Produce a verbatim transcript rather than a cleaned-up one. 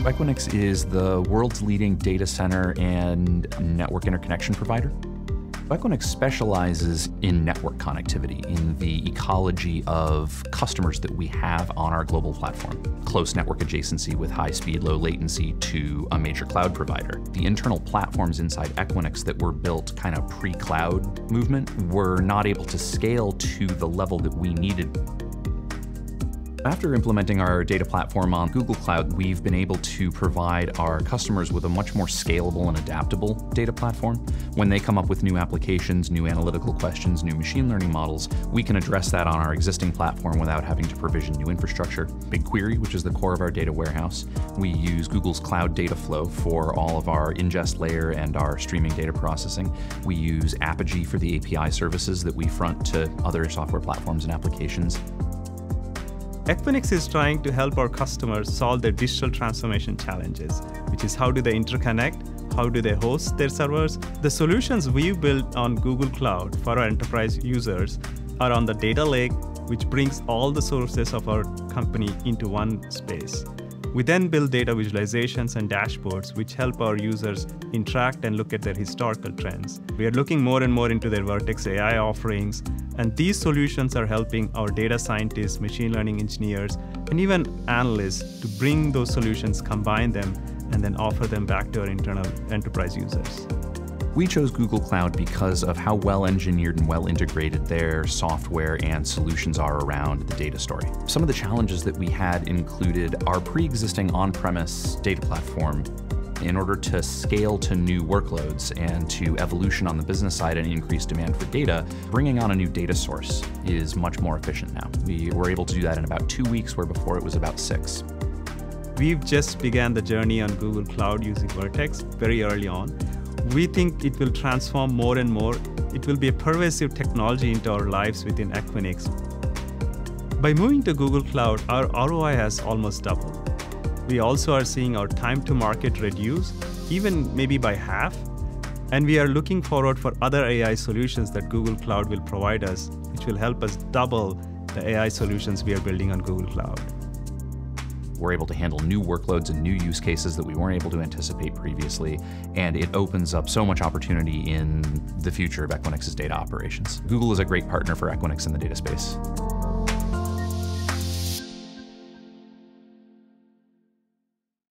Equinix is the world's leading data center and network interconnection provider. Equinix specializes in network connectivity, in the ecology of customers that we have on our global platform. Close network adjacency with high speed, low latency to a major cloud provider. The internal platforms inside Equinix that were built kind of pre-cloud movement were not able to scale to the level that we needed. After implementing our data platform on Google Cloud, we've been able to provide our customers with a much more scalable and adaptable data platform. When they come up with new applications, new analytical questions, new machine learning models, we can address that on our existing platform without having to provision new infrastructure. BigQuery, which is the core of our data warehouse. We use Google's Cloud Data Flow for all of our ingest layer and our streaming data processing. We use Apogee for the A P I services that we front to other software platforms and applications. Equinix is trying to help our customers solve their digital transformation challenges, which is how do they interconnect, how do they host their servers. The solutions we've built on Google Cloud for our enterprise users are on the data lake, which brings all the sources of our company into one space. We then build data visualizations and dashboards, which help our users interact and look at their historical trends. We are looking more and more into their Vertex A I offerings, and these solutions are helping our data scientists, machine learning engineers, and even analysts to bring those solutions, combine them, and then offer them back to our internal enterprise users. We chose Google Cloud because of how well engineered and well integrated their software and solutions are around the data story. Some of the challenges that we had included our pre-existing on-premise data platform. In order to scale to new workloads and to evolution on the business side and increased demand for data, bringing on a new data source is much more efficient now. We were able to do that in about two weeks, where before it was about six. We've just began the journey on Google Cloud using Vertex very early on. We think it will transform more and more. It will be a pervasive technology into our lives within Equinix. By moving to Google Cloud, our R O I has almost doubled. We also are seeing our time to market reduce, even maybe by half. And we are looking forward for other A I solutions that Google Cloud will provide us, which will help us double the A I solutions we are building on Google Cloud. We're able to handle new workloads and new use cases that we weren't able to anticipate previously, and it opens up so much opportunity in the future of Equinix's data operations. Google is a great partner for Equinix in the data space.